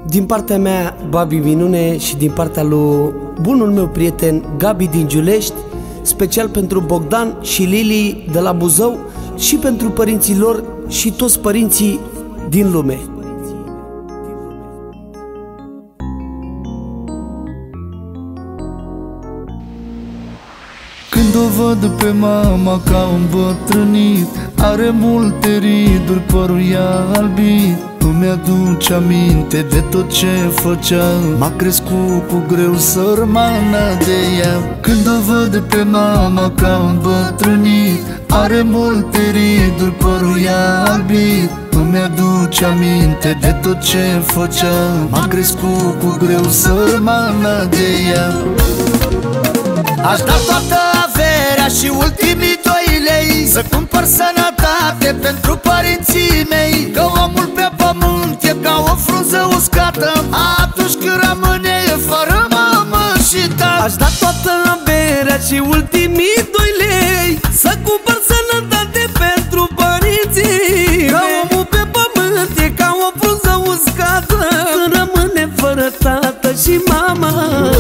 Din partea mea, Babi Minune, și din partea lui bunul meu prieten Gabi din Giulești, special pentru Bogdan și Lili de la Buzău și pentru părinții lor și toți părinții din lume. Când o văd pe mama că a îmbătrânit, are multe riduri, părul i-a albit. Îmi aduce aminte de tot ce făcea, m-a crescut cu greu sărmana de ea. Când o văd pe mama că a îmbătrânit, are multe riduri, părul i-a albit. Îmi aduce aminte de tot ce făcea, m-a crescut cu greu sărmana de ea. Aș da toată averea și ultimii 2 lei să cumpăr sănătate pentru părinții mei, că omul pe pământ e ca o frunză uscată atunci când rămâne fără mamă și tată. Aș da toată averea și ultimii 2 lei să cumpăr sănătate pentru părinții, că omul pe pământ e ca o frunză uscată când rămâne fără tată și mamă.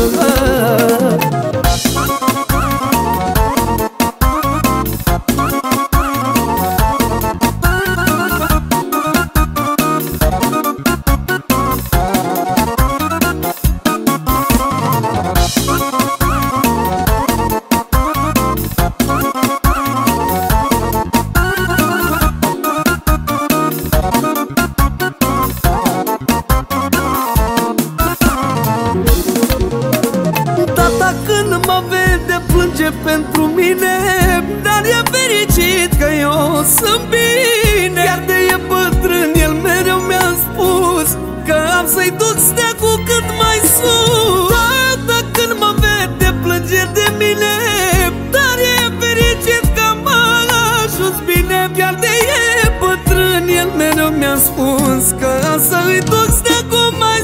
Când mă vede plânge pentru mine, dar e fericit că eu sunt bine. Iar de e bătrân, el mereu mi-a spus că am să-i duc steagul cât mai sus. Tata când mă vede plânge de mine, dar e fericit că m-a ajuns bine. Iar de e bătrân, el mereu mi-a spus că am să-i duc steagul mai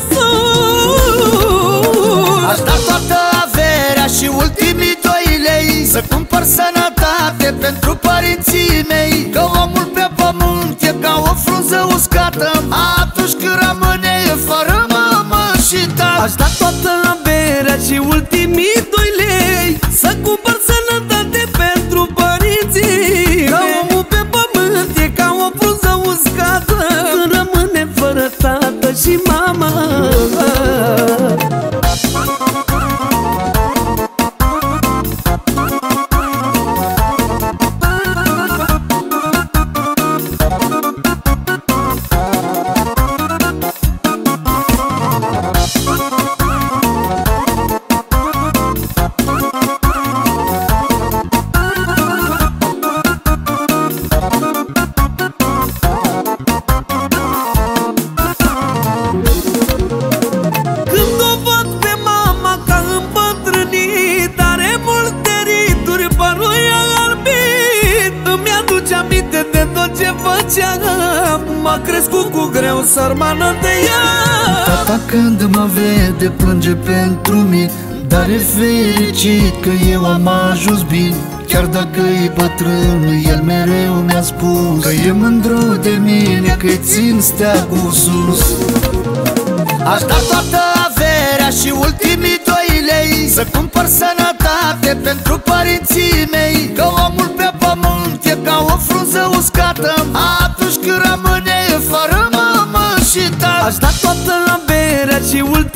sus. Aș da toată averea și ultimii 2 lei să cumpăr sănătate pentru părinții mei, că omul pe pământ e ca o frunză uscată atunci când rămâne fără mamă și tată. Aș da toată averea și ultimii 2 lei să cumpăr sănătate pentru părinții, că omul pe pământ e ca o frunză uscată când rămâne fără tată și mamă. M-a crescut cu greu sărmană de ea. Tata când mă vede plânge pentru mine, dar e fericit că eu am ajuns bine. Chiar dacă e bătrân, el mereu mi-a spus că e mândru de mine, că-i țin steagul sus. Aș da toată averea și ultimii 2 lei să cumpăr sănătate pentru părinții mei, că omul pe pământ e ca o frunză uscată atunci când rămâne fără mamă și tată. Aș da toată averea și ultimii